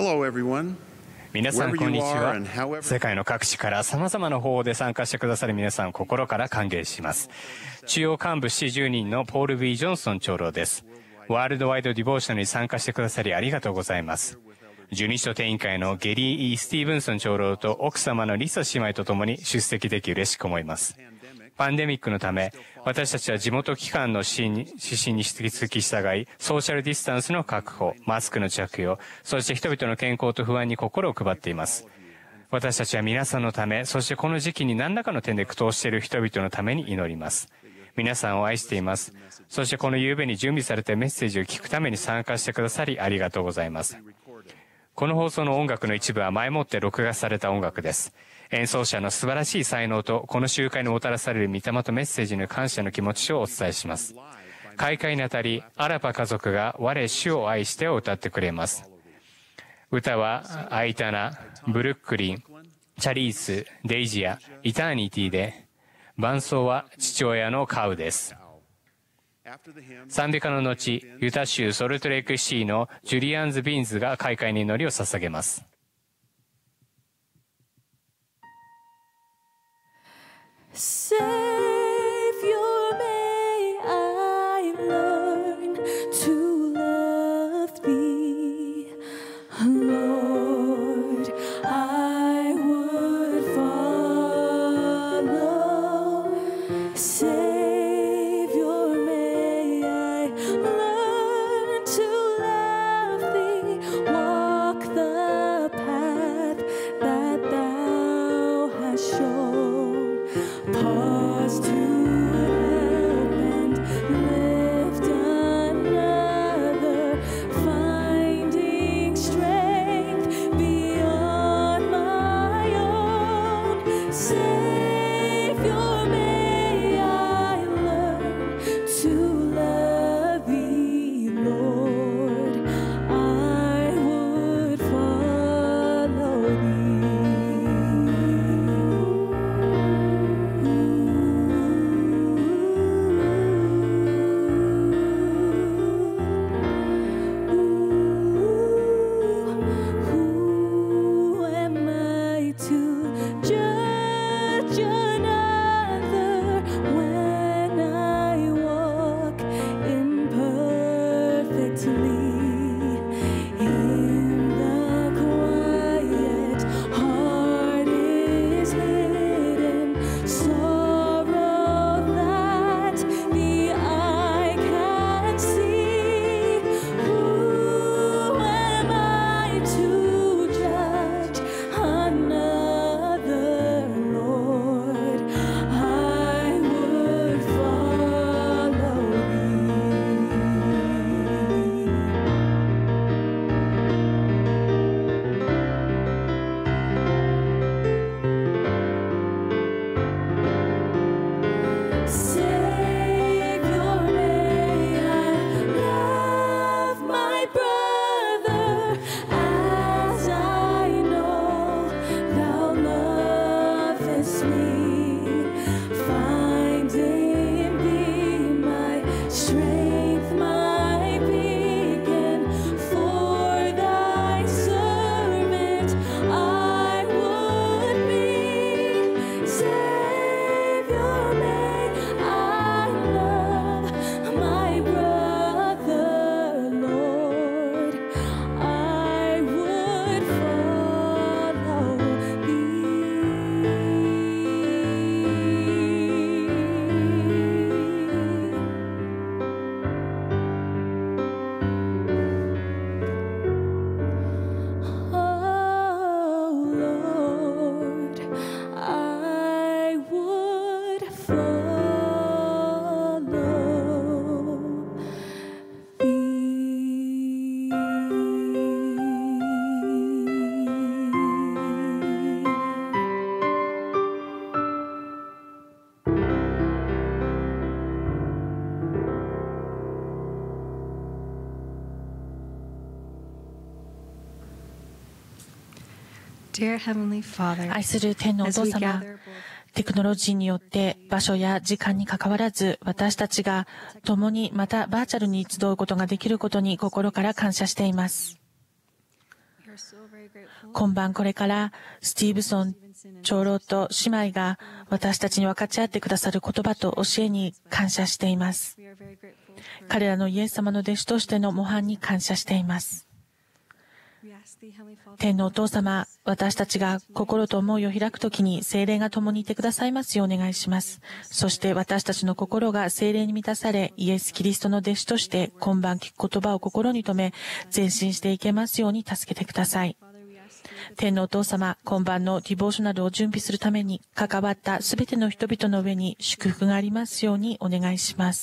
Hello, everyone. 皆さんこんにちは。世界の各地から様々な方法で参加してくださる皆さん、心から歓迎します。中央幹部70人のポール・ B ・ジョンソン長老です。ワールドワイドディボーションに参加してくださりありがとうございます。十二使徒定員会のゲリー・E・スティーブンソン長老と奥様のリサ姉妹と共に出席でき嬉しく思います。パンデミックのため、私たちは地元機関の指針に引き続き従い、ソーシャルディスタンスの確保、マスクの着用、そして人々の健康と不安に心を配っています。私たちは皆さんのため、そしてこの時期に何らかの点で苦闘している人々のために祈ります。皆さんを愛しています。そしてこの夕べに準備されたメッセージを聞くために参加してくださりありがとうございます。この放送の音楽の一部は前もって録画された音楽です。演奏者の素晴らしい才能とこの集会にもたらされる御霊とメッセージの感謝の気持ちをお伝えします。開会にあたり、アラパ家族が我主を愛してを歌ってくれます。歌はアイタナ、ブルックリン、チャリース、デイジア、イターニティで、伴奏は父親のカウです。賛美歌の後、ユタ州ソルトレイクシーのジュリアンズ・ビーンズが開会に祈りを捧げます。 Savior, may I learn to love thee. Lord, I would follow. Savior, may I learn to love thee. Walk the path that thou hast shown.Pause to help and lift another, finding strength beyond my own. Savior, may I learn to love thee, Lord. I would follow thee.愛する天のお父様、テクノロジーによって場所や時間にかかわらず、私たちが共にまたバーチャルに集うことができることに心から感謝しています。 今晩これからスティーブソン長老と姉妹が私たちに分かち合ってくださる言葉と教えに感謝しています。彼らのイエス様の弟子としての模範に感謝しています。天のお父様、私たちが心と思いを開くときに聖霊が共にいてくださいますようお願いします。そして私たちの心が聖霊に満たされ、イエス・キリストの弟子として今晩聞く言葉を心に留め、前進していけますように助けてください。天のお父様、今晩のディボーショナルを準備するために関わったすべての人々の上に祝福がありますようにお願いします。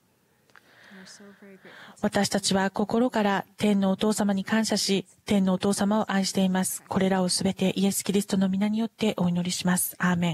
私たちは心から天のお父様に感謝し、天のお父様を愛しています。これらをすべてイエス・キリストの皆によってお祈りします。アーメン。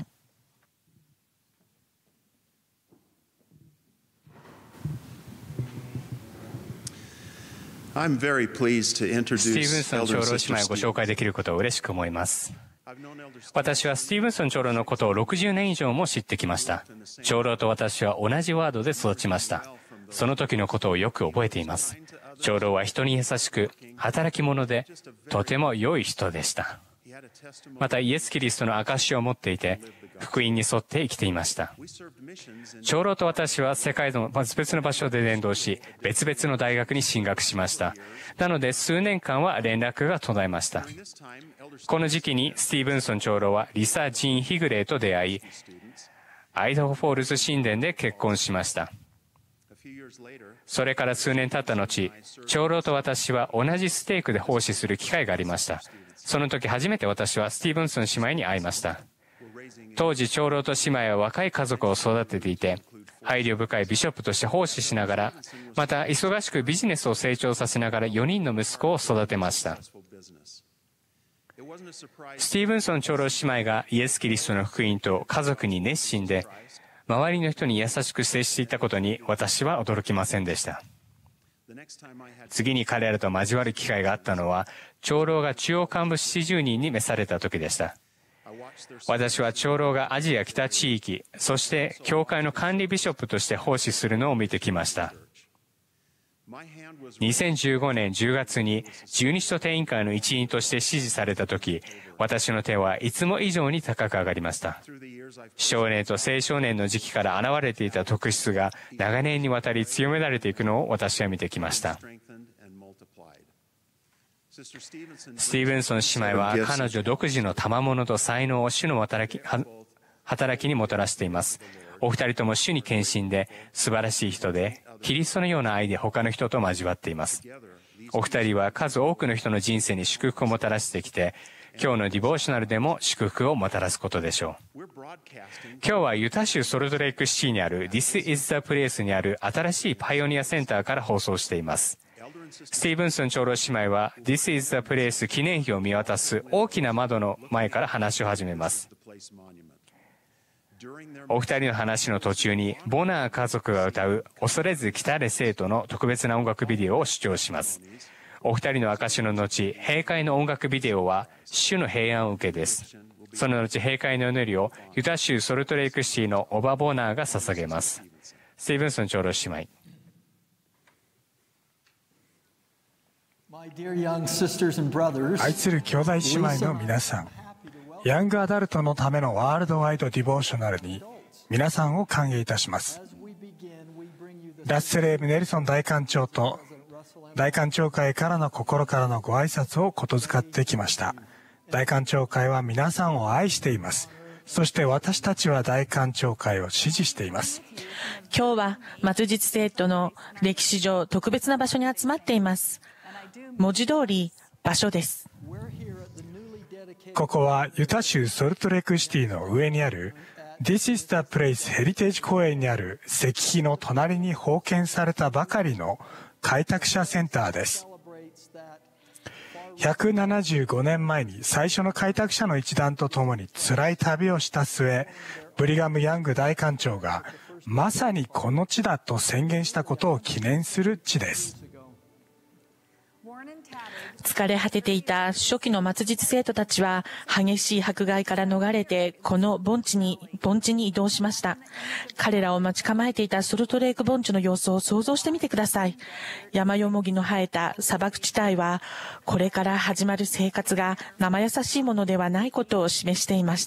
スティーブンソン長老姉妹をご紹介できることを嬉しく思います。私はスティーブンソン長老のことを60年以上も知ってきました。長老と私は同じワードで育ちました。その時のことをよく覚えています。長老は人に優しく、働き者で、とても良い人でした。またイエス・キリストの証しを持っていて、福音に沿って生きていました。長老と私は世界の別の場所で伝道し、別々の大学に進学しました。なので数年間は連絡が途絶えました。この時期にスティーブンソン長老はリサ・ジーン・ヒグレーと出会い、アイダホフォールズ神殿で結婚しました。それから数年経った後、長老と私は同じステークで奉仕する機会がありました。その時初めて私はスティーブンソン姉妹に会いました。当時長老と姉妹は若い家族を育てていて、配慮深いビショップとして奉仕しながら、また忙しくビジネスを成長させながら4人の息子を育てました。スティーブンソン長老姉妹がイエス・キリストの福音と家族に熱心で、周りの人に優しく接していたことに私は驚きませんでした。次に彼らと交わる機会があったのは、長老が中央幹部40人に召された時でした。私は長老がアジア北地域、そして教会の管理ビショップとして奉仕するのを見てきました。2015年10月に十二使徒定員会の一員として支持されたとき、私の手はいつも以上に高く上がりました。少年と青少年の時期から現れていた特質が長年にわたり強められていくのを私は見てきました。スティーブンソン姉妹は彼女独自の賜物と才能を主の働きにもたらしています。お二人とも主に献身で素晴らしい人で、キリストのような愛で他の人と交わっています。お二人は数多くの人の人生に祝福をもたらしてきて、今日のディボーショナルでも祝福をもたらすことでしょう。今日はユタ州ソルトレイクシティにある This is the Place にある新しいパイオニアセンターから放送しています。スティーブンソン長老姉妹は This is the Place 記念碑を見渡す大きな窓の前から話を始めます。お二人の話の途中にボナー家族が歌う恐れず来たれ生徒の特別な音楽ビデオを視聴します。お二人の証しの後、閉会の音楽ビデオは主の平安を受けです。その後、閉会の祈りをユタ州ソルトレイクシティのオバ・ボナーが捧げます。スティーブンソン長老姉妹。 愛する兄弟姉妹の皆さん、ヤングアダルトのためのワールドワイドディボーショナルに皆さんを歓迎いたします。ラッセル・ネルソン大官長と大官庁会からの心からのご挨拶をことづかってきました。大官庁会は皆さんを愛しています。そして私たちは大官庁会を支持しています。 今日は末日生徒の歴史上特別な場所に集まっています。文字通り場所です。 ここはユタ州ソルトレイクシティの上にある This is the Place ヘリテージ公園にある石碑の隣に封建されたばかりの開拓者センターです。175年前に最初の開拓者の一団と共に辛い旅をした末、ブリガム・ヤング大官長がまさにこの地だと宣言したことを記念する地です。 疲れ果てていた初期の末日生徒たちは激しい迫害から逃れてこの盆地に移動しました。彼らを待ち構えていたソルトレーク盆地の様子を想像してみてください。山よもぎの生えた砂漠地帯はこれから始まる生活が生優しいものではないことを示していました。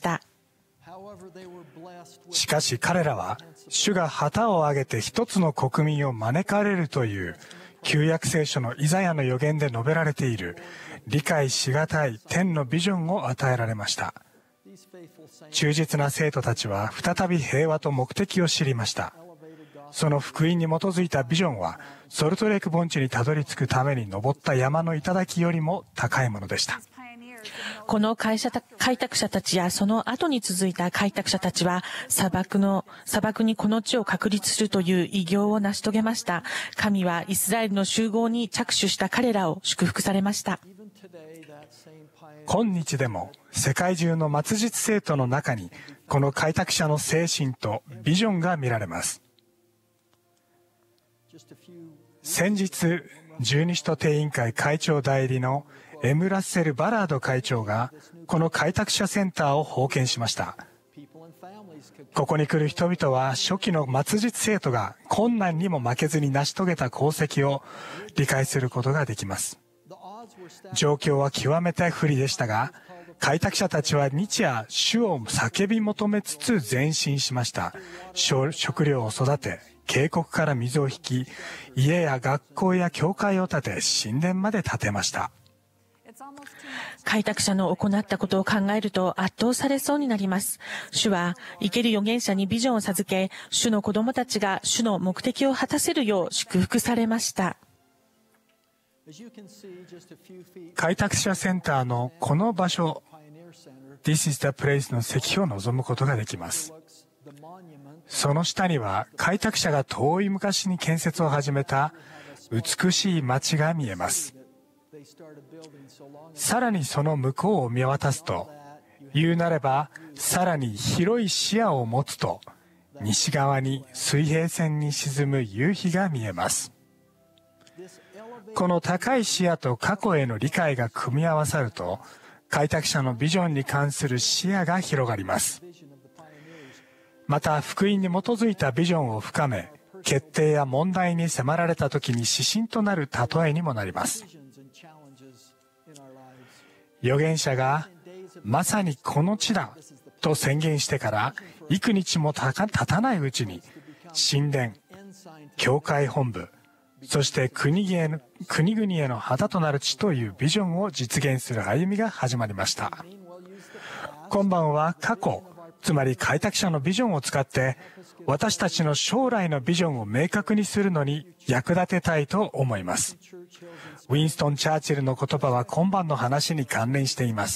しかし彼らは主が旗を上げて一つの国民を招かれるという旧約聖書のイザヤの預言で述べられている理解しがたい天のビジョンを与えられました。忠実な生徒たちは再び平和と目的を知りました。その福音に基づいたビジョンはソルトレーク盆地にたどり着くために登った山の頂よりも高いものでした。 この開拓者たちやその後に続いた開拓者たちは砂漠にこの地を確立するという偉業を成し遂げました。神はイスラエルの集合に着手した彼らを祝福されました。 今日でも世界中の末日生徒の中にこの開拓者の精神とビジョンが見られます。先日十二使徒定員会会長代理のエム・ラッセル・バラード会長がこの開拓者センターを奉献しました。ここに来る人々は初期の末日生徒が困難にも負けずに成し遂げた功績を理解することができます。状況は極めて不利でしたが、開拓者たちは日夜主を叫び求めつつ前進しました。食料を育て、渓谷から水を引き、家や学校や教会を建て、神殿まで建てました。 開拓者の行ったことを考えると圧倒されそうになります。主は生ける預言者にビジョンを授け、主の子供たちが主の目的を果たせるよう祝福されました。 開拓者センターのこの場所、This is the place の石を望むことができます。その下には開拓者が遠い昔に建設を始めた美しい町が見えます。さらにその向こうを見渡すと、言うなればさらに広い視野を持つと、西側に水平線に沈む夕日が見えます。この高い視野と過去への理解が組み合わさると、開拓者のビジョンに関する視野が広がります。また福音に基づいたビジョンを深め、決定や問題に迫られた時に指針となる例えにもなります。預言者がまさにこの地だと宣言してから幾日も経たないうちに、神殿、教会本部、そして国々への旗となる地というビジョンを実現する歩みが始まりました。今晩は過去、つまり開拓者のビジョンを使って私たちの将来のビジョンを明確にするのに役立てたいと思います。ウィンストン・チャーチルの言葉は今晩の話に関連しています。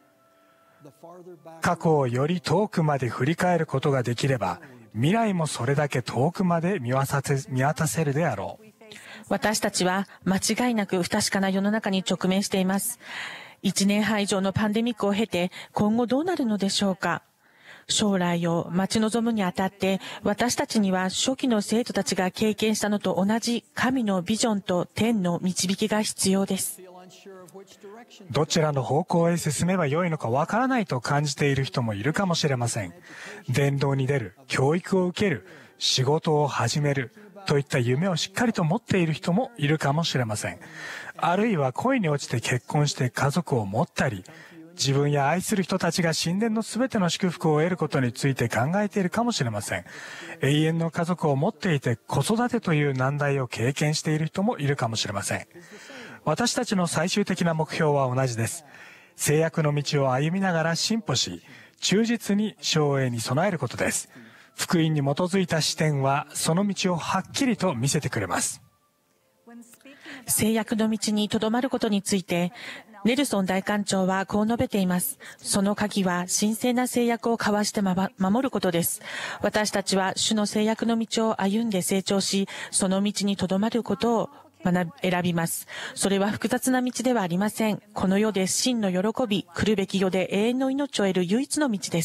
過去をより遠くまで振り返ることができれば、未来もそれだけ遠くまで見渡せるであろう。 私たちは間違いなく不確かな世の中に直面しています。1年半以上のパンデミックを経て今後どうなるのでしょうか。将来を待ち望むにあたって、私たちには初期の生徒たちが経験したのと同じ神のビジョンと天の導きが必要です。 どちらの方向へ進めばよいのかわからないと感じている人もいるかもしれません。伝道に出る、教育を受ける、仕事を始めるといった夢をしっかりと持っている人もいるかもしれません。あるいは恋に落ちて結婚して家族を持ったり、自分や愛する人たちが神殿のすべての祝福を得ることについて考えているかもしれません。永遠の家族を持っていて子育てという難題を経験している人もいるかもしれません。私たちの最終的な目標は同じです。制約の道を歩みながら進歩し、忠実に生営に備えることです。福音に基づいた視点はその道をはっきりと見せてくれます。 制約の道にとどまることについて、ネルソン大官長はこう述べています。その鍵は神聖な制約を交わして守ることです。私たちは主の制約の道を歩んで成長し、その道にとどまることを選びます。それは複雑な道ではありません。この世で真の喜び、来るべき世で永遠の命を得る唯一の道です。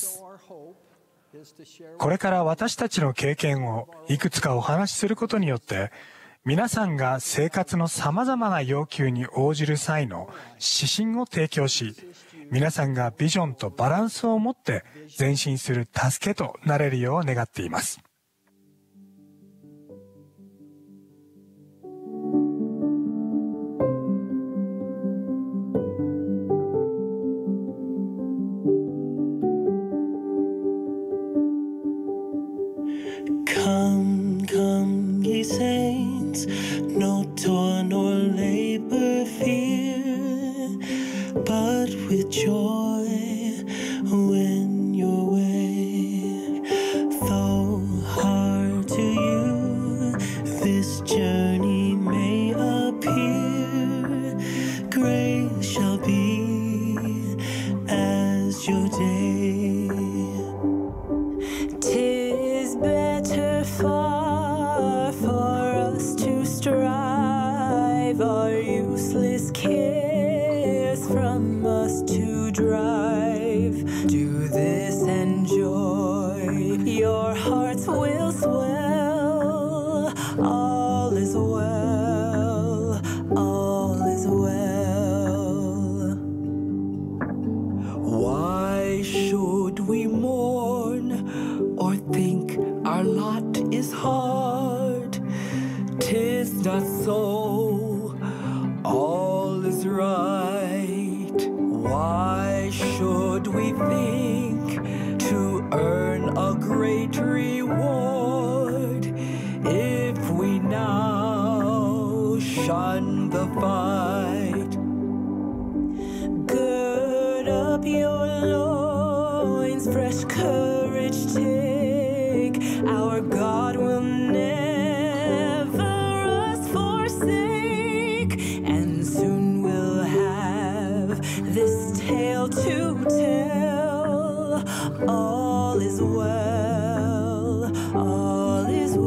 これから私たちの経験をいくつかお話しすることによって、 皆さんが生活のさまざまな要求に応じる際の指針を提供し、皆さんがビジョンとバランスを持って前進する助けとなれるよう願っています。 Come, come, ye saints, no toil nor labor fear, but with joy win your way. Though hard to you this journey may appear, grace shall be as your day.'Tis better far for us to strive, our useless cares from us to drive. Do this and joy your hearts will swell. All is well, all is well. Why should we mourn?Or think our lot is hard? 'Tis not so, all is right. Why should we think to earn a great reward if we now shun the fight? Gird up your loins, fresh courage take. Our God will never us forsake, and soon we'll have this tale to tell. All is well, all is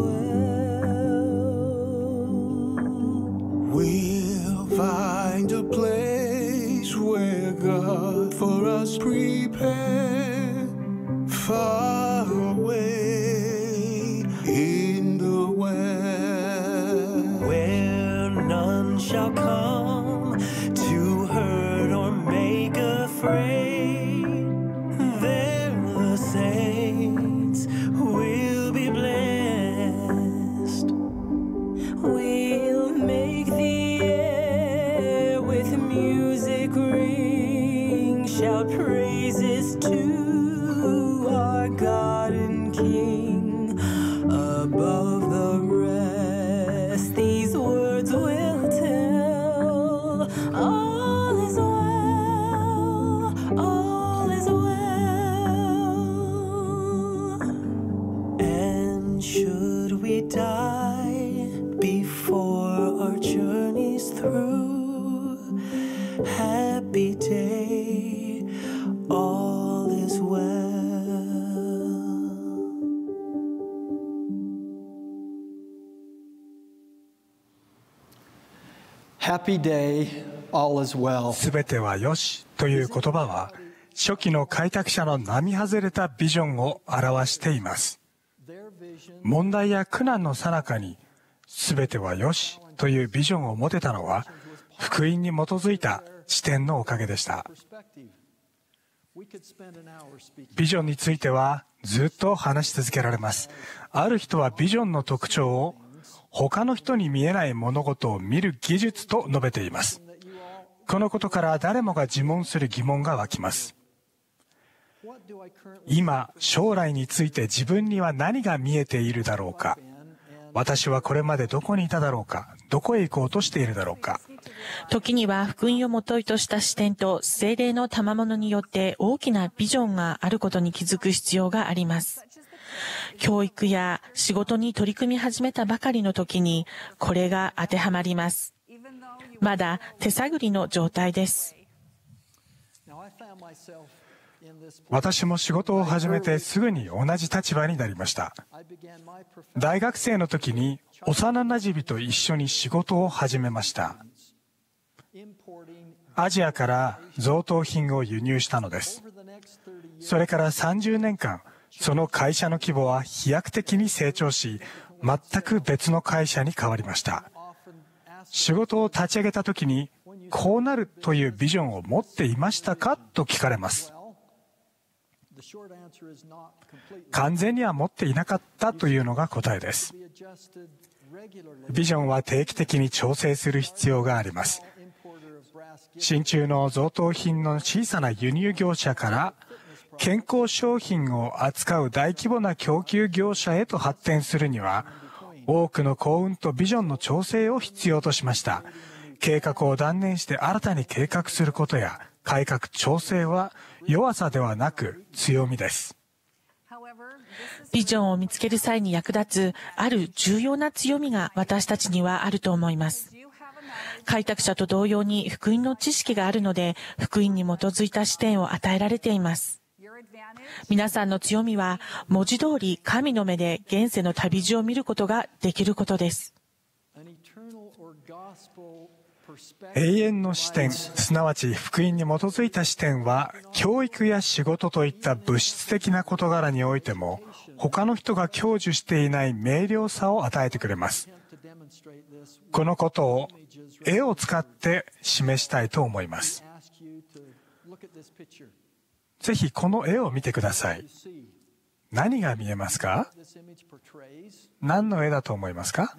well. We'll find a place where God for us prepared, far away in the west, where none shall come to hurt or make afraid. There the saints will be blessed. We'll make the air with music ring, shout praises to our God and King. Above the rest, these words will tell. All is well, all is well. And should we die before our journey's through, happy day, all is well.Happy day, all is well. すべてはよしという言葉は、初期の開拓者の並外れたビジョンを表しています。問題や苦難の最中に、すべてはよしというビジョンを持てたのは、福音に基づいた視点のおかげでした。ビジョンについてはずっと話し続けられます。ある人はビジョンの特徴を他の人に見えない物事を見る技術と述べています。このことから誰もが自問する疑問が湧きます。今、将来について自分には何が見えているだろうか。私はこれまでどこにいただろうか。どこへ行こうとしているだろうか。 時には福音をもといとした視点と聖霊の賜物によって大きなビジョンがあることに気づく必要があります。教育や仕事に取り組み始めたばかりの時にこれが当てはまります。まだ手探りの状態です。 私も仕事を始めてすぐに同じ立場になりました。大学生の時に幼なじみと一緒に仕事を始めました。アジアから贈答品を輸入したのです。それから30年間、 その会社の規模は飛躍的に成長し、全く別の会社に変わりました。仕事を立ち上げた時に、こうなるというビジョンを持っていましたかと聞かれます。完全には持っていなかったというのが答えです。ビジョンは定期的に調整する必要があります。真鍮の贈答品の小さな輸入業者から健康商品を扱う大規模な供給業者へと発展するには、多くの幸運とビジョンの調整を必要としました。計画を断念して新たに計画することや改革調整は弱さではなく強みです。 ビジョンを見つける際に役立つある重要な強みが私たちにはあると思います。開拓者と同様に福音の知識があるので、福音に基づいた視点を与えられています。皆さんの強みは文字通り神の目で現世の旅路を見ることができることです。 永遠の視点、すなわち福音に基づいた視点は、教育や仕事といった物質的な事柄においても、他の人が享受していない明瞭さを与えてくれます。このことを絵を使って示したいと思います。ぜひこの絵を見てください。何が見えますか？何の絵だと思いますか？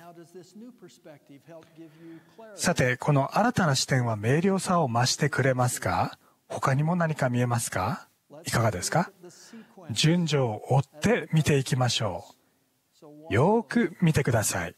さて、この新たな視点は明瞭さを増してくれますか？他にも何か見えますか？いかがですか？順序を追って見ていきましょう。よーく見てください。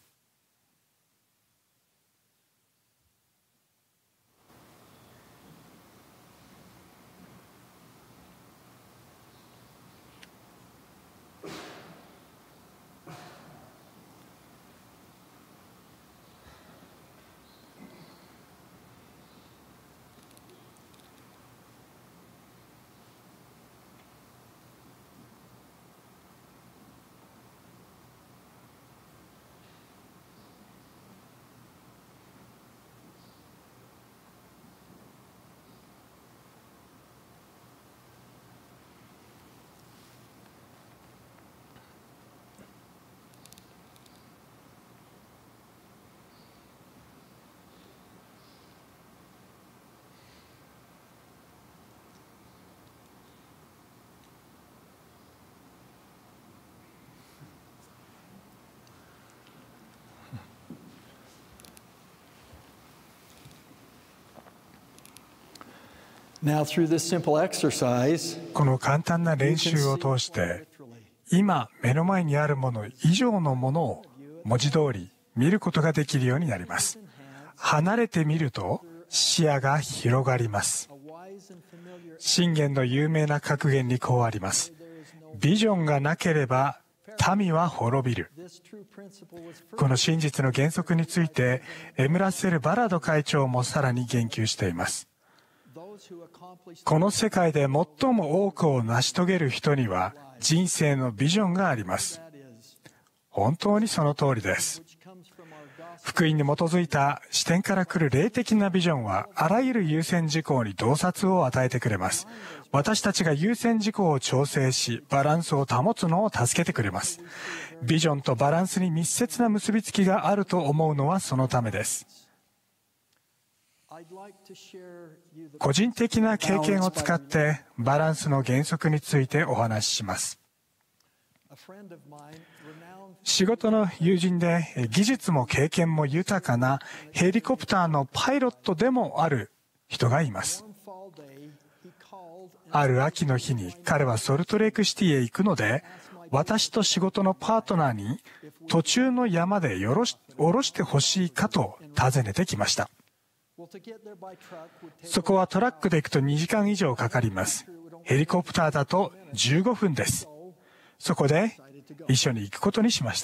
Now, through this simple exercise, この簡単な練習を通して、今目の前にあるもの以上のものを文字通り見ることができるようになります。離れてみると視野が広がります。箴言の有名な格言にこうあります。ビジョンがなければ民は滅びる。この真実の原則についてエムラッセル・バラド会長もさらに言及しています。この世界で最も多くを成し遂げる人には人生のビジョンがあります。本当にその通りです。福音に基づいた視点から来る霊的なビジョンはあらゆる優先事項に洞察を与えてくれます。私たちが優先事項を調整しバランスを保つのを助けてくれます。ビジョンとバランスに密接な結びつきがあると思うのはそのためです。個人的な経験を使ってバランスの原則についてお話しします。仕事の友人で技術も経験も豊かなヘリコプターのパイロットでもある人がいます。ある秋の日に彼はソルトレイクシティへ行くので、私と仕事のパートナーに途中の山で降ろしてほしいかと尋ねてきました。そこはトラックで行くと2時間以上かかります。ヘリコプターだと15分です。そこで一緒に行くことにしました。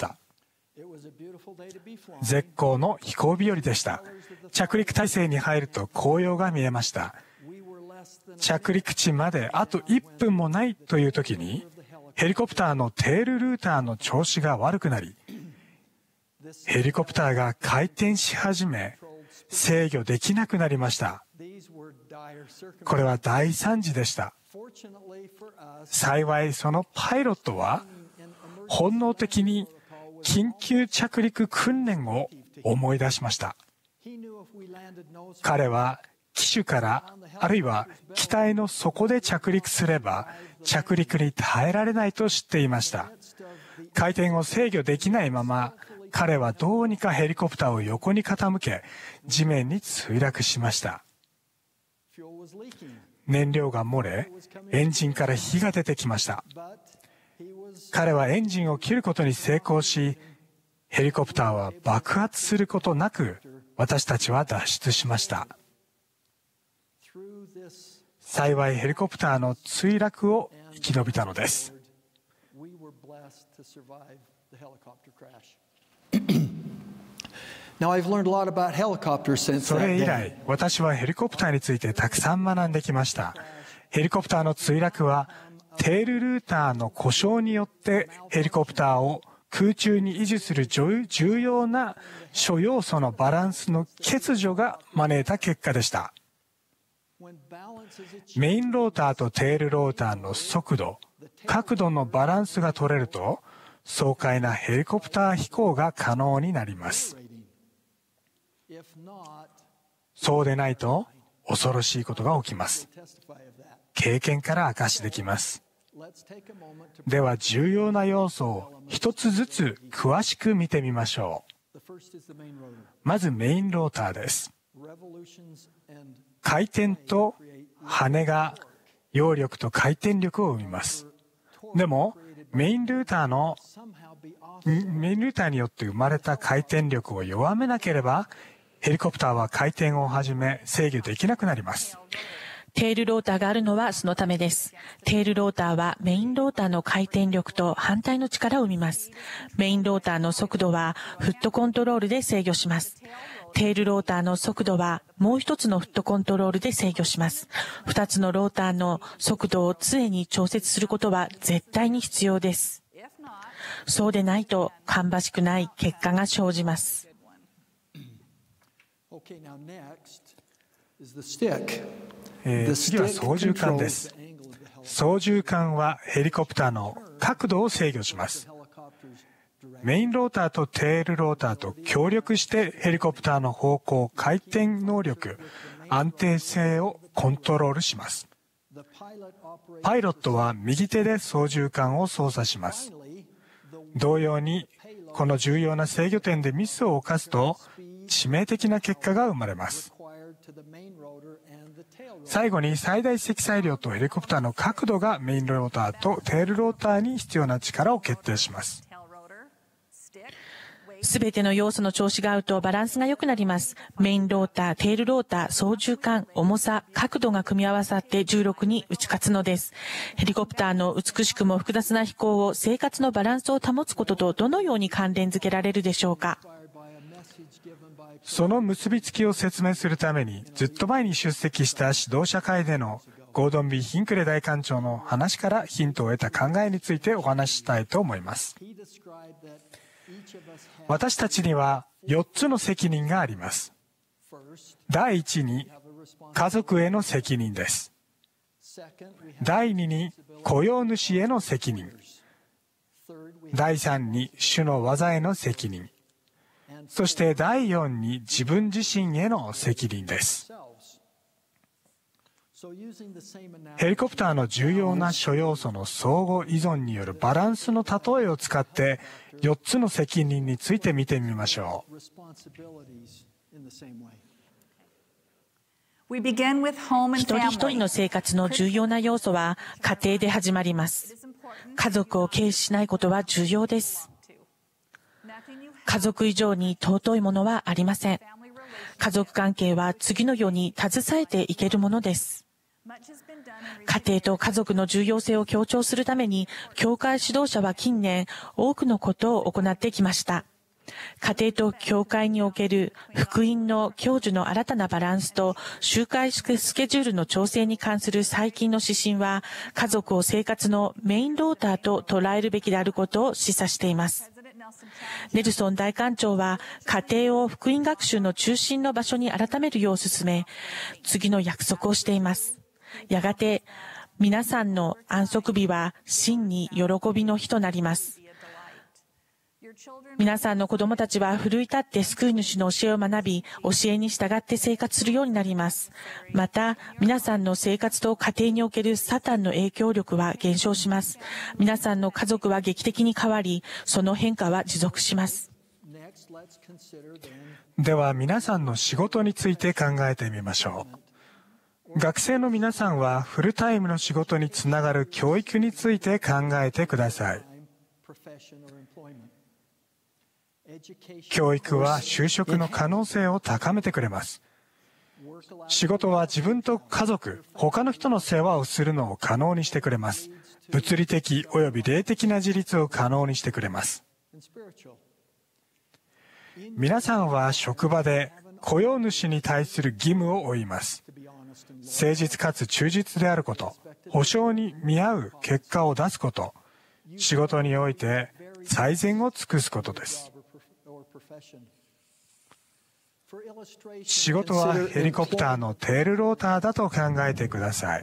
絶好の飛行日和でした。着陸態勢に入ると紅葉が見えました。着陸地まであと1分もないという時に、ヘリコプターのテールルーターの調子が悪くなり、ヘリコプターが回転し始め、制御できなくなりました。これは大惨事でした。 幸いそのパイロットは本能的に緊急着陸訓練を思い出しました。彼は機首からあるいは機体の底で着陸すれば着陸に耐えられないと知っていました。回転を制御できないまま彼はどうにかヘリコプターを横に傾け地面に墜落しました。燃料が漏れエンジンから火が出てきました。彼はエンジンを切ることに成功しヘリコプターは爆発することなく私たちは脱出しました。幸いヘリコプターの墜落を生き延びたのです。それ以来、私はヘリコプターについてたくさん学んできました。ヘリコプターの墜落はテールルーターの故障によってヘリコプターを空中に維持する重要な諸要素のバランスの欠如が招いた結果でした。メインローターとテールローターの速度、角度のバランスが取れると爽快なヘリコプター飛行が可能になります。そうでないと恐ろしいことが起きます。経験から証しできます。では重要な要素を一つずつ詳しく見てみましょう。まずメインローターです。回転と羽が揚力と回転力を生みます。でもメインルーターによって生まれた回転力を弱めなければヘリコプターは回転をはじめ制御できなくなります。 テールローターがあるのはそのためです。テールローターはメインローターの回転力と反対の力を生みます。メインローターの速度はフットコントロールで制御します。テールローターの速度はもう一つのフットコントロールで制御します。二つのローターの速度を常に調節することは絶対に必要です。そうでないと芳しくない結果が生じます。 次は操縦桿です。操縦桿はヘリコプターの角度を制御します。メインローターとテールローターと協力してヘリコプターの方向、回転能力、安定性をコントロールします。パイロットは右手で操縦桿を操作します。同様にこの重要な制御点でミスを犯すと致命的な結果が生まれます。最後に最大積載量とヘリコプターの角度がメインローターとテールローターに必要な力を決定します。 すべての要素の調子が合うとバランスが良くなります。メインローター、テールローター、操縦桿、重さ、角度が組み合わさって重力に打ち勝つのです。ヘリコプターの美しくも複雑な飛行を生活のバランスを保つこととどのように関連づけられるでしょうか。 その結びつきを説明するためにずっと前に出席した指導者会でのゴードン・ビー・ヒンクレ大艦長の話からヒントを得た考えについてお話ししたいと思います。私たちには4つの責任があります。第1に家族への責任です。第2に雇用主への責任。第3に主の技への責任。そして第4に自分自身への責任です。ヘリコプターの重要な諸要素の相互依存によるバランスの例えを使って4つの責任について見てみましょう。 一人一人の生活の重要な要素は家庭で始まります。家族を軽視しないことは重要です。家族以上に尊いものはありません。家族関係は次のように携えていけるものです。家庭と家族の重要性を強調するために、教会指導者は近年多くのことを行ってきました。家庭と教会における福音の享受の新たなバランスと集会スケジュールの調整に関する最近の指針は、家族を生活のメインローターと捉えるべきであることを示唆しています。ネルソン大艦長は家庭を福音学習の中心の場所に改めるよう進め、次の約束をしています。やがて皆さんの安息日は真に喜びの日となります。皆さんの子供たちは奮い立って救い主の教えを学び、教えに従って生活するようになります。また、皆さんの生活と家庭におけるサタンの影響力は減少します。皆さんの家族は劇的に変わり、その変化は持続します。 では、皆さんの仕事について考えてみましょう。学生の皆さんはフルタイムの仕事につながる教育について考えてください。教育は就職の可能性を高めてくれます。仕事は自分と家族、他の人の世話をするのを可能にしてくれます。物理的および霊的な自立を可能にしてくれます。皆さんは職場で雇用主に対する義務を負います。誠実かつ忠実であること、保証に見合う結果を出すこと、仕事において最善を尽くすことです。仕事はヘリコプターのテールローターだと考えてください。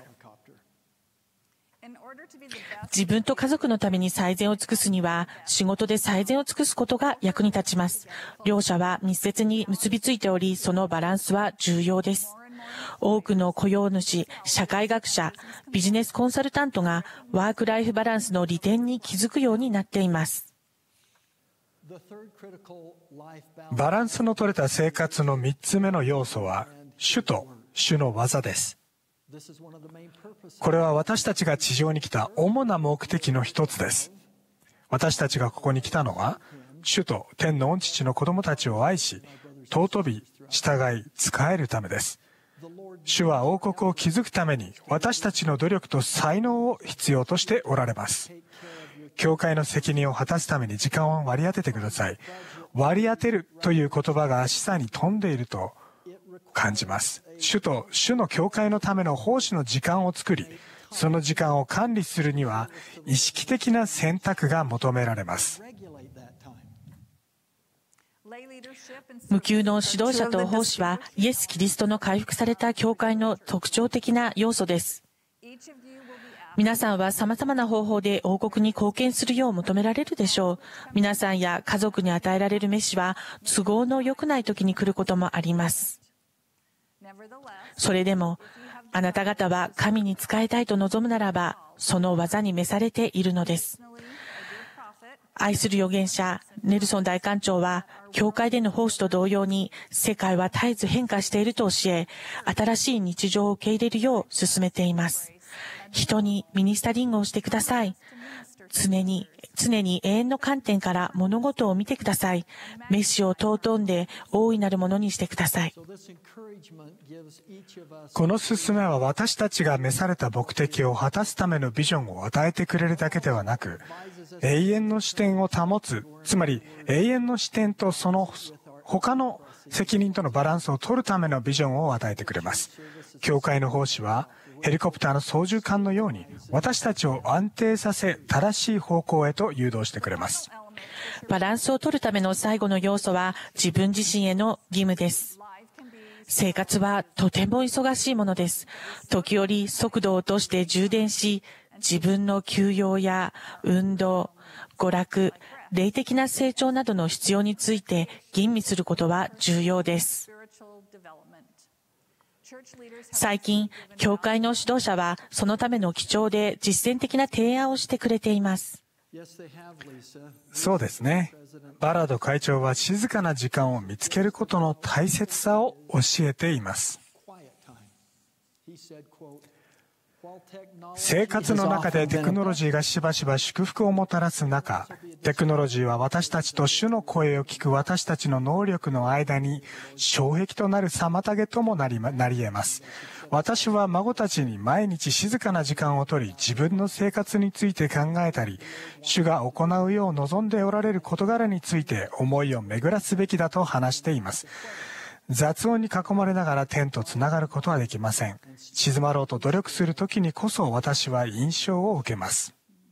自分と家族のために最善を尽くすには、仕事で最善を尽くすことが役に立ちます。両者は密接に結びついており、そのバランスは重要です。多くの雇用主、社会学者、ビジネスコンサルタントがワークライフバランスの利点に気づくようになっています。 バランスの取れた生活の3つ目の要素は、主と主の技です。これは私たちが地上に来た主な目的の一つです。私たちがここに来たのは、主と天の御父の子供たちを愛し、尊び、従い、仕えるためです。主は王国を築くために私たちの努力と才能を必要としておられます。教会の責任を果たすために時間を割り当ててください。割り当てるという言葉が示唆に富んでいると感じます。主と主の教会のための奉仕の時間を作り、その時間を管理するには意識的な選択が求められます。 無給の指導者と奉仕はイエス・キリストの回復された教会の特徴的な要素です。皆さんは様々な方法で王国に貢献するよう求められるでしょう。皆さんや家族に与えられる飯は都合の良くない時に来ることもあります。それでも、あなた方は神に仕えたいと望むならば、その技に召されているのです。愛する預言者、ネルソン大官長は、教会での奉仕と同様に、世界は絶えず変化していると教え、新しい日常を受け入れるよう進めています。人にミニスタリングをしてください。常に永遠の観点から物事を見てください。メシを尊んで大いなるものにしてください。 この勧めは私たちが召された目的を果たすためのビジョンを与えてくれるだけではなく、永遠の視点を保つ、つまり永遠の視点とその他の責任とのバランスを取るためのビジョンを与えてくれます。教会の奉仕はヘリコプターの操縦桿のように私たちを安定させ正しい方向へと誘導してくれます。 バランスを取るための最後の要素は自分自身への義務です。生活はとても忙しいものです。時折速度を落として充電し、自分の休養や運動、娯楽、霊的な成長などの必要について吟味することは重要です。最近、教会の指導者はそのための貴重で実践的な提案をしてくれています。 そうですね。バラード会長は静かな時間を見つけることの大切さを教えています。生活の中でテクノロジーがしばしば祝福をもたらす中、テクノロジーは私たちと主の声を聞く私たちの能力の間に障壁となる妨げともなり得ます。私は孫たちに毎日静かな時間をとり、自分の生活について考えたり、主が行うよう望んでおられる事柄について思いを巡らすべきだと話しています。雑音に囲まれながら天とつながることはできません。静まろうと努力するときにこそ私は印象を受けます。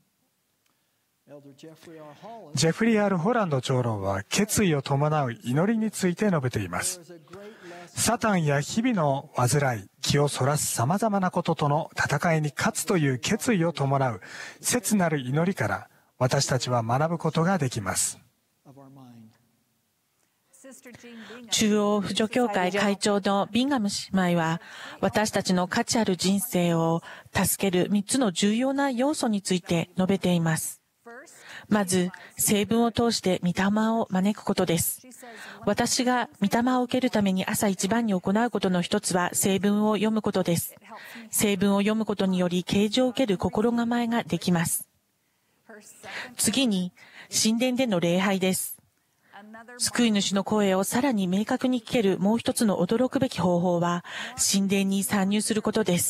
ジェフリー・アール・ホランド長老は決意を伴う祈りについて述べています。 サタンや日々の煩い、気をそらす様々なこととの戦いに勝つという決意を伴う切なる祈りから私たちは学ぶことができます。 中央扶助協会会長のビンガム姉妹は、私たちの価値ある人生を助ける3つの重要な要素について述べています。まず、聖文を通して御霊を招くことです。私が御霊を受けるために朝一番に行うことの一つは聖文を読むことです。聖文を読むことにより啓示を受ける心構えができます。次に、神殿での礼拝です。救い主の声をさらに明確に聞けるもう一つの驚くべき方法は、神殿に参入することです。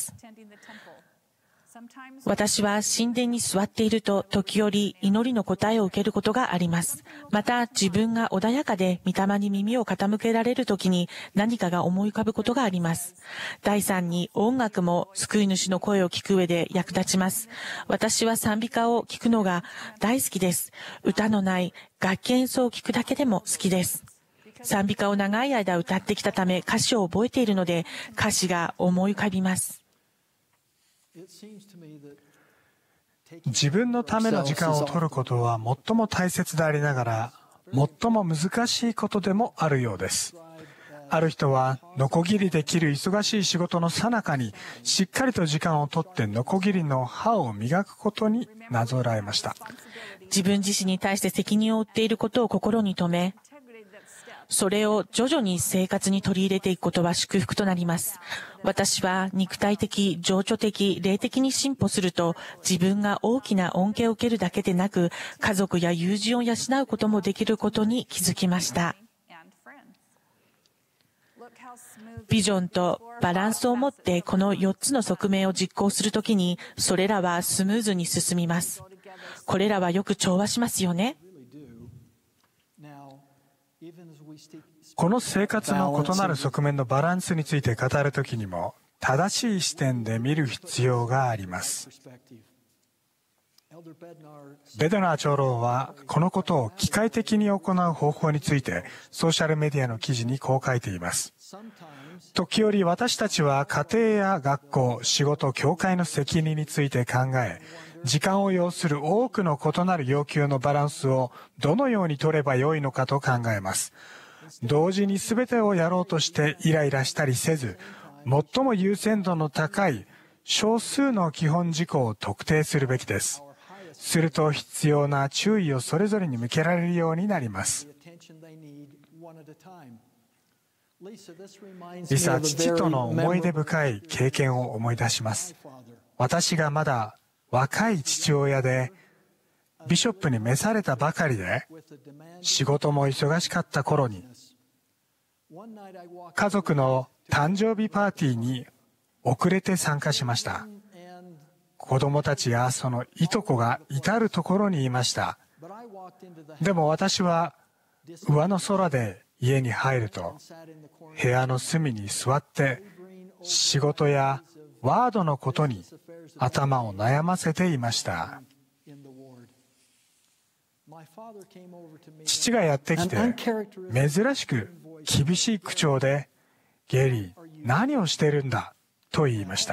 私は神殿に座っていると、時折祈りの答えを受けることがあります。また、自分が穏やかで御霊に耳を傾けられるときに何かが思い浮かぶことがあります。第三に、音楽も救い主の声を聞く上で役立ちます。私は賛美歌を聞くのが大好きです。歌のない楽器演奏を聞くだけでも好きです。賛美歌を長い間歌ってきたため歌詞を覚えているので、歌詞が思い浮かびます。 自分のための時間を取ることは最も大切でありながら、最も難しいことでもあるようです。ある人は、ノコギリで切る忙しい仕事の最中に、しっかりと時間を取ってノコギリの刃を磨くことになぞらえました。 自分自身に対して責任を負っていることを心に留め、それを徐々に生活に取り入れていくことは祝福となります。私は肉体的、情緒的、霊的に進歩すると、自分が大きな恩恵を受けるだけでなく、家族や友人を養うこともできることに気づきました。ビジョンとバランスを持ってこの4つの側面を実行するときに、それらはスムーズに進みます。これらはよく調和しますよね。 この生活の異なる側面のバランスについて語るときにも、正しい視点で見る必要があります。ベドナー長老は、このことを機械的に行う方法について、ソーシャルメディアの記事にこう書いています。時折私たちは家庭や学校、仕事、教会の責任について考え、時間を要する多くの異なる要求のバランスをどのように取ればよいのかと考えます。同時に全てをやろうとしてイライラしたりせず、最も優先度の高い少数の基本事項を特定するべきです。すると必要な注意をそれぞれに向けられるようになります。リサ、父との思い出深い経験を思い出します。私がまだ若い父親で、ビショップに召されたばかりで、仕事も忙しかった頃に、家族の誕生日パーティーに遅れて参加しました。子供たちやそのいとこが至るところにいました。でも私は上の空で家に入ると、部屋の隅に座って仕事やワードのことに頭を悩ませていました。父がやってきて、珍しく厳しい口調で、ゲリー、何をしてるんだと言いました。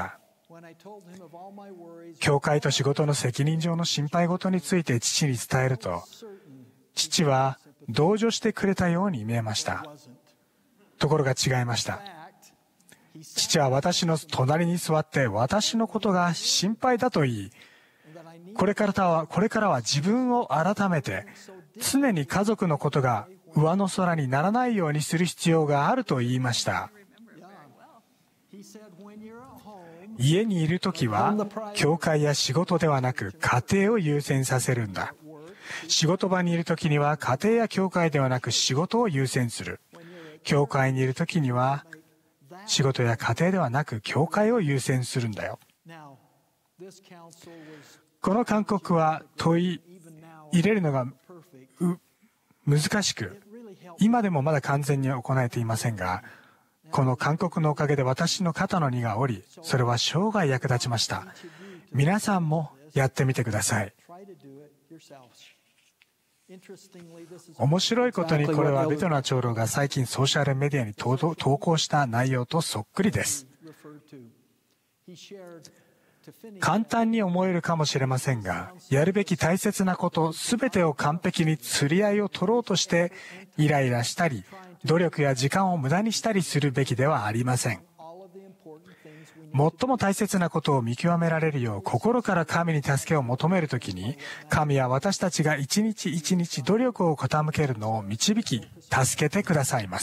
教会と仕事の責任上の心配事について父に伝えると、父は同情してくれたように見えました。ところが違いました。父は私の隣に座って私のことが心配だと言い、これからは自分を改めて常に家族のことが上の空にならないようにする必要があると言いました。家にいるときは教会や仕事ではなく家庭を優先させるんだ。仕事場にいるときには家庭や教会ではなく仕事を優先する。教会にいるときには仕事や家庭ではなく教会を優先するんだよ。この勧告は問い入れるのが難しく、今でもまだ完全に行えていませんが、この勧告のおかげで私の肩の荷が下り、それは生涯役立ちました。皆さんもやってみてください。 面白いことにこれはベトナ長老が最近ソーシャルメディアに投稿した内容とそっくりです。簡単に思えるかもしれませんが、やるべき大切なこと、すべてを完璧に釣り合いを取ろうとしてイライラしたり、努力や時間を無駄にしたりするべきではありません。最も大切なことを見極められるよう心から神に助けを求めるときに、神は私たちが一日一日努力を傾けるのを導き、助けてくださいます。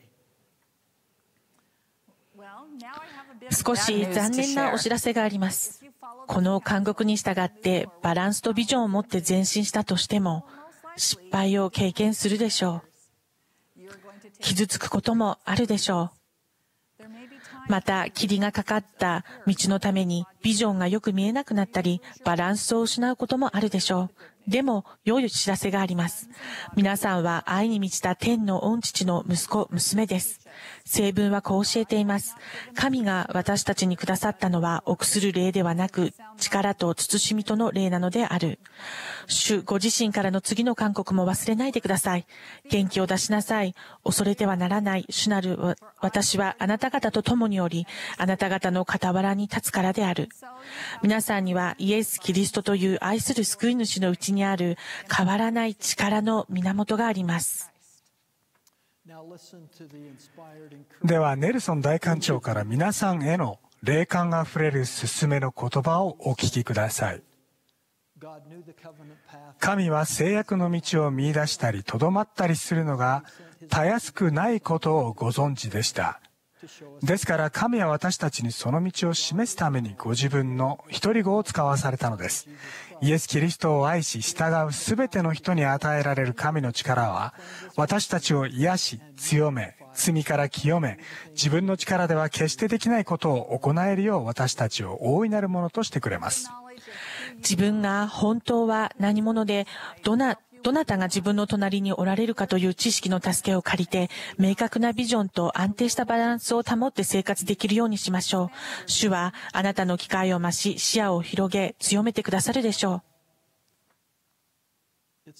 少し残念なお知らせがあります。この勧告に従ってバランスとビジョンを持って前進したとしても、失敗を経験するでしょう。傷つくこともあるでしょう。また、霧がかかった道のためにビジョンがよく見えなくなったり、バランスを失うこともあるでしょう。でも、良い知らせがあります。皆さんは愛に満ちた天の御父の息子、娘です。聖文はこう教えています。神が私たちにくださったのは臆する霊ではなく、力と慎みとの霊なのである。主ご自身からの次の勧告も忘れないでください。元気を出しなさい。恐れてはならない。主なる私はあなた方と共におり、あなた方の傍らに立つからである。皆さんにはイエス・キリストという愛する救い主のうちにある変わらない力の源があります。 では、ネルソン大官長から皆さんへの霊感あふれる勧めの言葉をお聞きください。神は制約の道を見出したり、とどまったりするのがたやすくないことをご存知でした。ですから神は私たちにその道を示すためにご自分の一人子を使わされたのです。イエス・キリストを愛し従うすべての人に与えられる神の力は、私たちを癒し、強め、罪から清め、自分の力では決してできないことを行えるよう私たちを大いなるものとしてくれます。 自分が本当は何者で、どなたが自分の隣におられるかという知識の助けを借りて、明確なビジョンと安定したバランスを保って生活できるようにしましょう。主はあなたの機会を増し、視野を広げ、強めてくださるでしょう。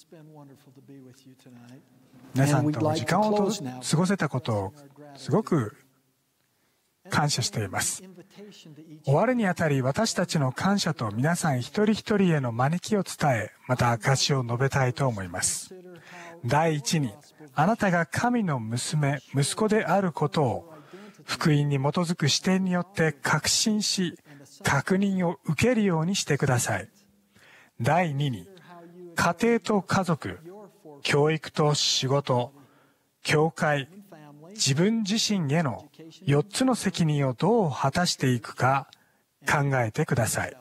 皆さんとの時間を過ごせたことをすごく感謝しています。終わるにあたり、私たちの感謝と皆さん一人一人への招きを伝え、また証を述べたいと思います。第一に、あなたが神の娘、息子であることを福音に基づく視点によって確信し、確認を受けるようにしてください。第二に、家庭と家族、教育と仕事、教会、自分自身への4つの責任をどう果たしていくか考えてください。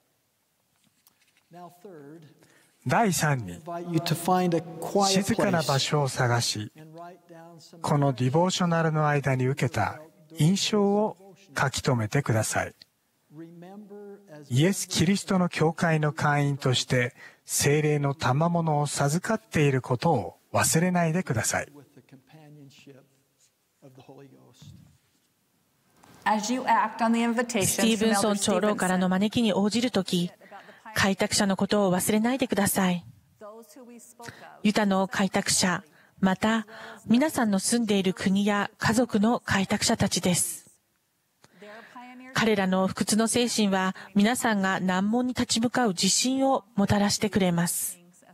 第3に、静かな場所を探し、このディボーショナルの間に受けた印象を書き留めてください。イエス・キリストの教会の会員として聖霊の賜物を授かっていることを忘れないでください。 スティーブンソン長老からの招きに応じるとき、開拓者のことを忘れないでください。ユタの開拓者、また皆さんの住んでいる国や家族の開拓者たちです。彼らの不屈の精神は皆さんが難問に立ち向かう自信をもたらしてくれます。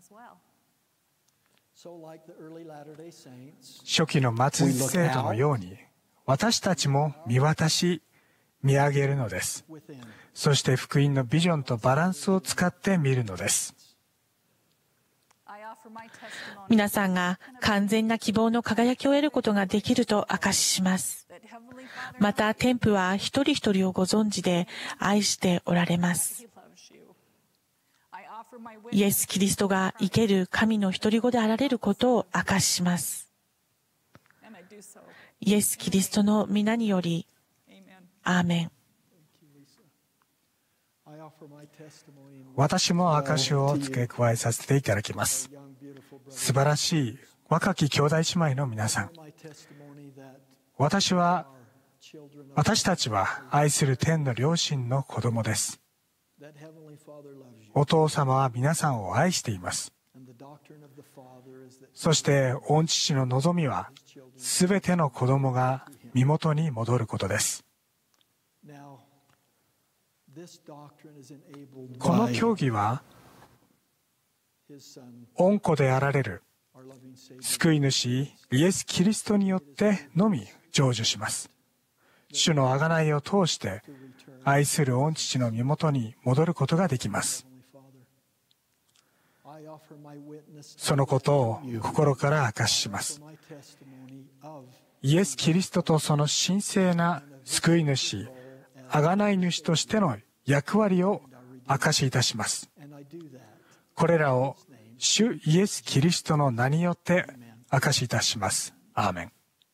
初期の末日生徒のように、私たちも見渡し、見上げるのです。そして福音のビジョンとバランスを使って見るのです。 皆さんが完全な希望の輝きを得ることができると証しします。また、天父は一人一人をご存知で愛しておられます。イエス・キリストが生ける神の一人子であられることを証しします。イエス・キリストの皆により、アーメン。 私も証を付け加えさせていただきます。素晴らしい若き兄弟姉妹の皆さん。私たちは愛する天の両親の子供です。お父様は皆さんを愛しています。 そして御父の望みは、すべての子供が身元に戻ることです。この教義は、御子であられる救い主イエス・キリストによってのみ成就します。主の贖いを通して愛する御父の身元に戻ることができます。そのことを心から証しします。イエス・キリストとその神聖な救い主、贖い主としての役割を証しいたします。これらを主イエス・キリストの名によって証しいたします。アーメン。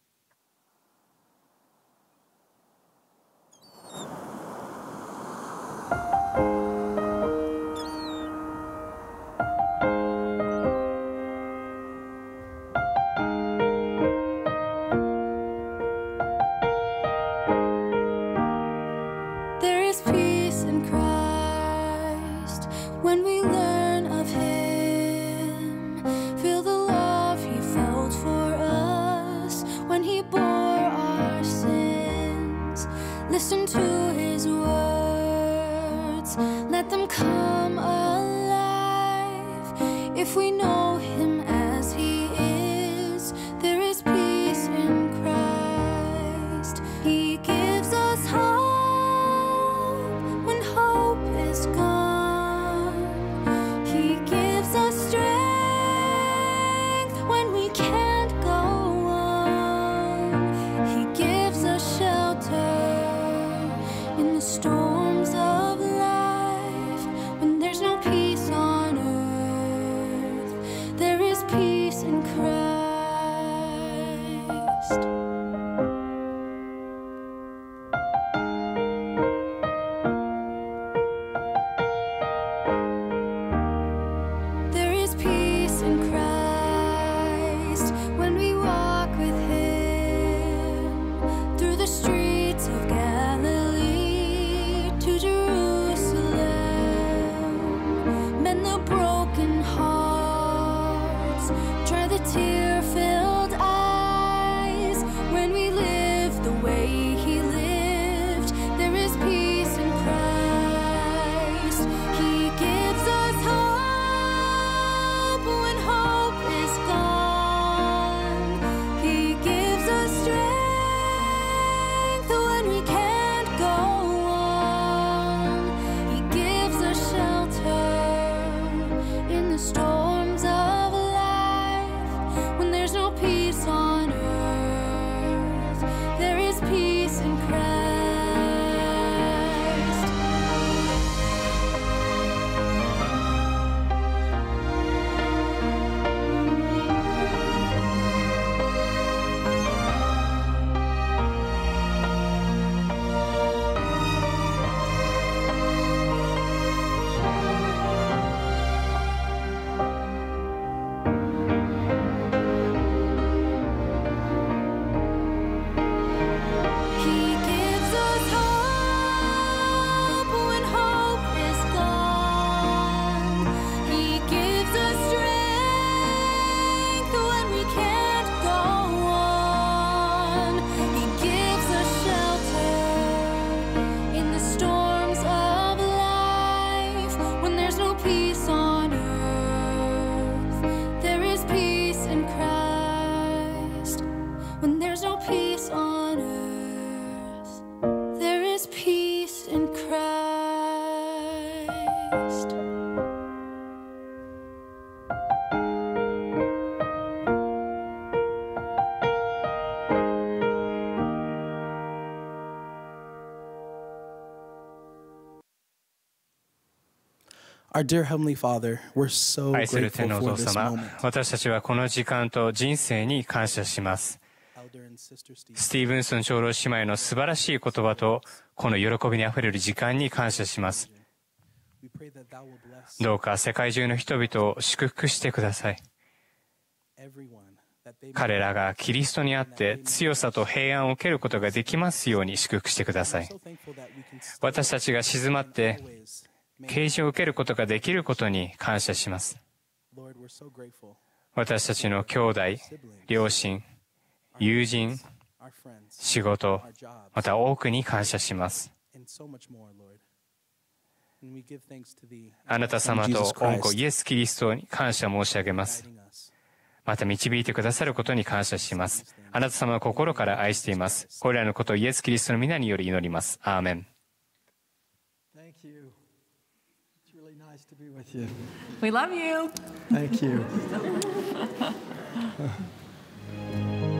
Listen to his words, let them come alive. If we know him as he is, there is peace in Christ. He gives us hope when hope is gone. He gives us strength when we can't go on. He gives us shelter in the storms of life. When there's no peace on earth, there is peace in Christ. There is peace in Christ when we walk with him through the streets of Galilee to Jerusalem. Mend the broken hearts, dry the tear-filled eyes. When we live the way he lived, there is peace in Christ. He gives us hope when hope is gone. He gives us strength when we can't go on. He gives us shelter in the storms of life. When there's no peace on earth, there is peace in Christ. He gives us hope when hope is gone. He gives us strength when we can't go on. He gives us shelter in the storms of life. When there's no peace on earth, there is peace in Christ. When there's no peace on earth, there is peace in Christ. Our dear Heavenly Father, we're so 愛する grateful 天のお for 父 this 様、 moment. 私たちはこの時間と人生に感謝します。 Elder and Sister Steve, スティーブンソン長老姉妹の素晴らしい言葉と、この喜びにあふれる時間に感謝します。 we pray that Thou will bless どうか世界中の人々を祝福してください。 everyone, that they may 彼らがキリストにあって強さと平安を受けることができますように祝福してください。 so thankful that we can stay 私たちが静まって always. 啓示を受けることができることに感謝します。 Lord, we're so grateful. 私たちの兄弟、両親、友人、 our friends, 仕事、 our jobs, また多くに感謝します。 and so much more, Lord. And we give thanks to thee, あなた様と御子イエス・キリストに感謝申し上げます。 guiding us. また導いてくださることに感謝します。あなた様を心から愛しています。これらのことをイエス・キリストの皆により祈ります。アーメン。 Thank you. It's really nice to be with you. We love you. Thank you.